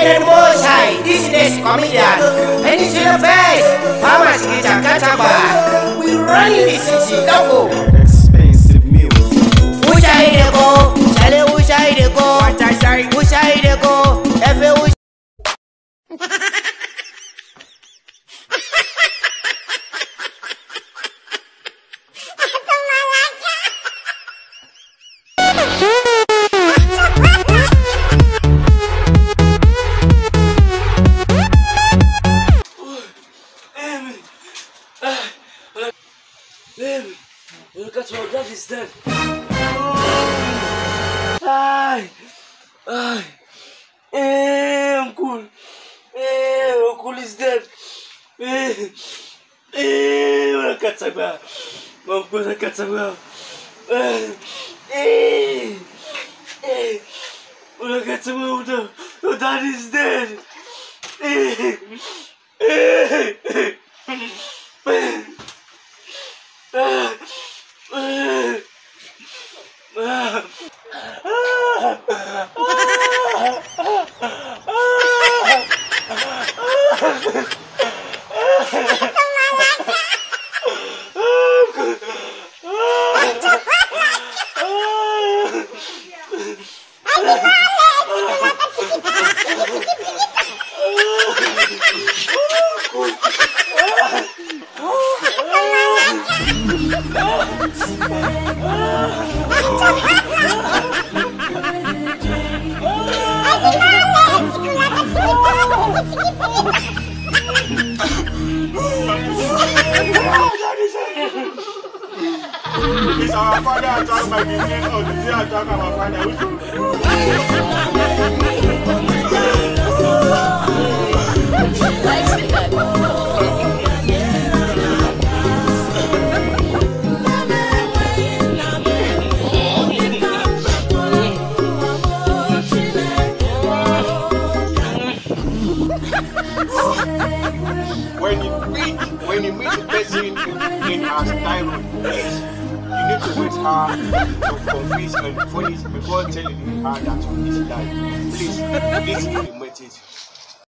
and Moshai, this is comedian. Peninsula Base, Farmers Kita Kataba. We run in the city, Doko. Expensive meals. Which I go, Shale, which I go, what I say, which I go, every which. Look at your dad is dead. Uncle. Uncle is dead. Look at Saga. Look at Saga. Look at Saga. Your dad is dead. It's our father attack by the name of the day attack our father. When you meet the person in our style, you need to wait her to confess and punish before telling her that he's dying. Please, this is the message.